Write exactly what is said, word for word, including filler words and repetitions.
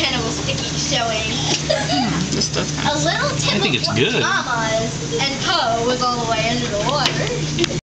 cannibal sticky showing. Just a, A little tip I think of it's good. Mama's and Poe was all the way under the water.